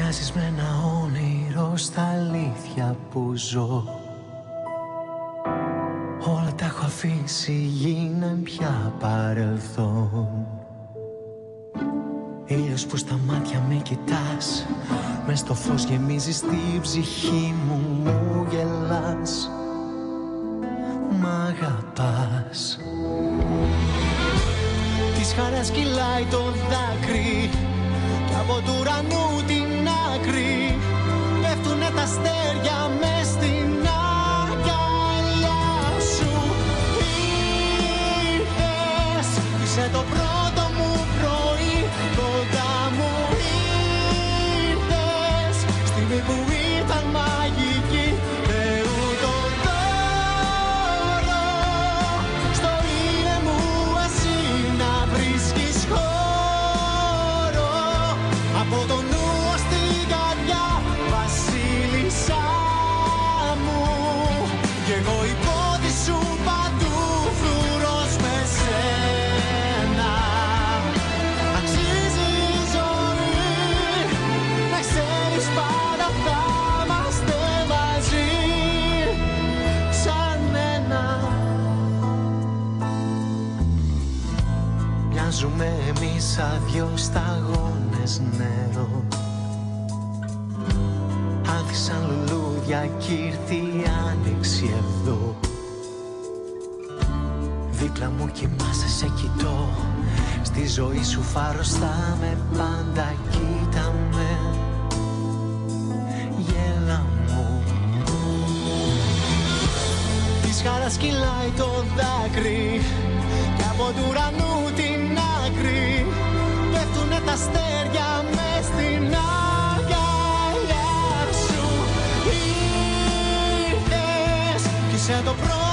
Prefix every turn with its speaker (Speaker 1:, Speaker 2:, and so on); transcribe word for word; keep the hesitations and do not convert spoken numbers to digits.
Speaker 1: Μοιάζεις με ένα όνειρο στα αλήθεια που ζω. Όλα τα έχω αφήσει, γίναν πια παρελθόν. Ήλιος που στα μάτια με κοιτάς, μες στο φως γεμίζεις την ψυχή μου, μου γελάς, μ' αγαπάς. Της χαράς κυλάει το δάκρυ κι από του ουρανού την άκρη πέφτουνε τα αστέρια μες στην αγκαλιά σου. Ήρθες, είσαι το πρώτο μου πρωί, κοντά μου ήρθες, στιγμή που ήταν μαγική. Θεού το δώρο, στο ήρεμο εσύ να βρίσκεις χώρο, από το νου ως την καρδιά, βασίλισσά μου. Κι εγώ η πόδη σου παντού, φρουρός με σένα. Αξίζει η ζωή, να ξέρεις πάντα θα είμαστε μαζί, σαν ένα. Μοιάζουμε εμείς σαν δυο σταγόνες νερό. Άνθησαν λουλούδια κι ήρθε η άνοιξη εδώ. Δίπλα μου κοιμάσαι, σε κοιτώ. Στη ζωή σου φάρος θα με πάντα, κοίτα με, γέλα μου. Της χαράς κυλάει το δάκρυ κι από του ουρανού την άκρη πέφτουνε τα αστέρια μες στην αγκαλιά σου. Ήρθες κι είσαι το πρώτο